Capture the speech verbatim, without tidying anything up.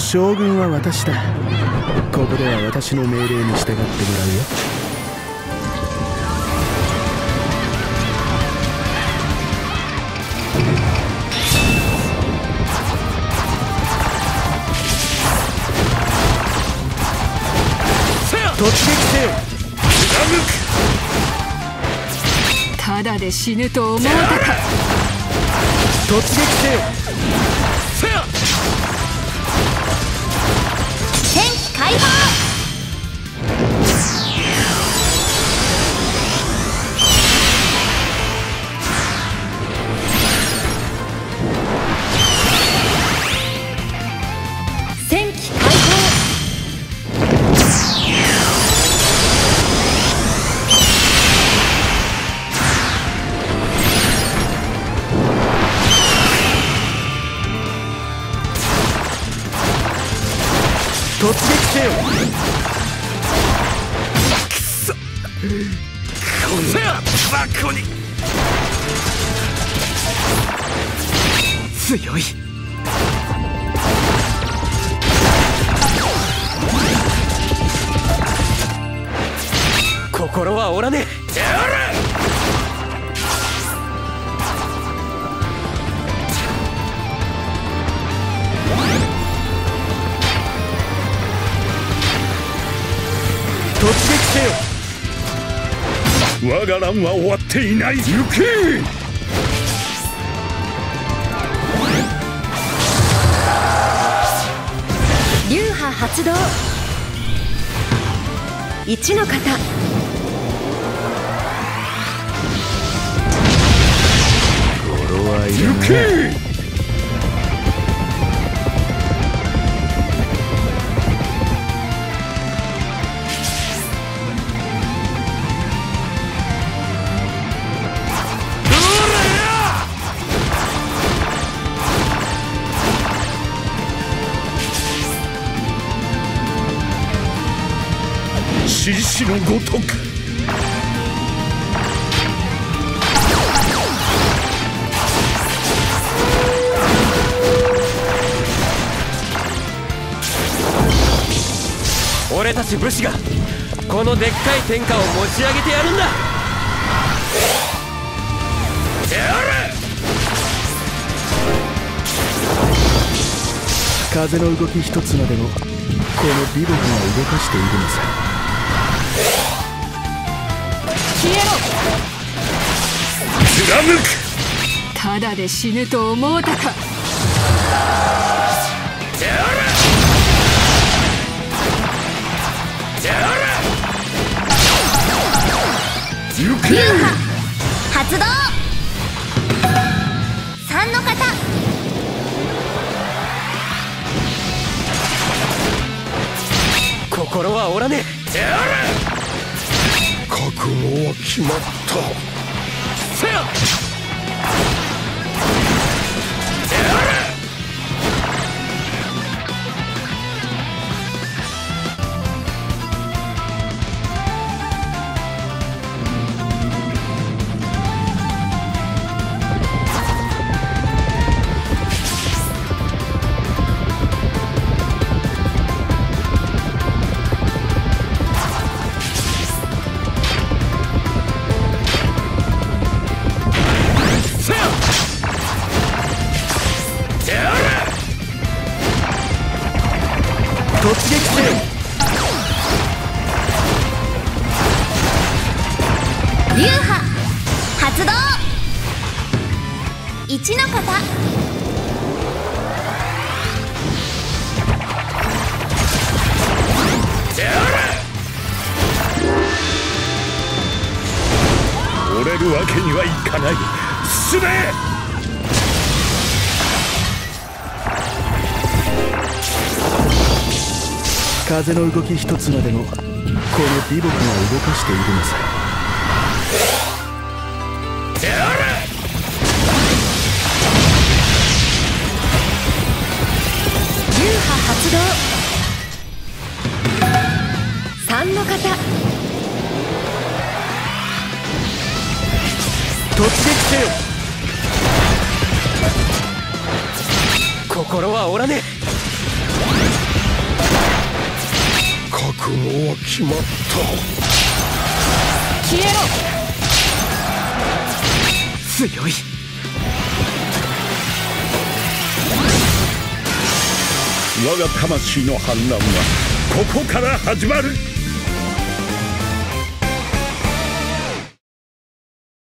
将軍は私だ。ここでは私の命令に従ってもらうよ。突撃せよ。 ただで死ぬと思うたか。 突撃せよ。 天気解放。戦機解放。 突撃せよ。 くそ、こんなバカに強い。心は折らねえ。やれ。 突撃せよ。 我が乱は終わっていない。行け。 流派発動。一の型。 語呂はいらない。 行け。獅子のごとく。俺たち武士がこのでっかい天下を持ち上げてやるんだ。やれ。 風の動き一つまでもこの美木が動かしているのさ。 消えろ。 貫く。 ただで死ぬと思うたか。 やれ。やれ。行け。 流派発動。三の型。 心は折らねえ。やれ。覚悟は決まった。せや。やれ。 突撃せよ。 流派発動。一の型。 折れるわけにはいかない。進め。 風の動き一つまでもこの美木が動かしているのさ。 やれ。 流派発動。三の型。 突撃せよ。 心は折らねえ。 覚悟は決まった。 消えろ。 強い。 我が魂の反乱はここから始まる。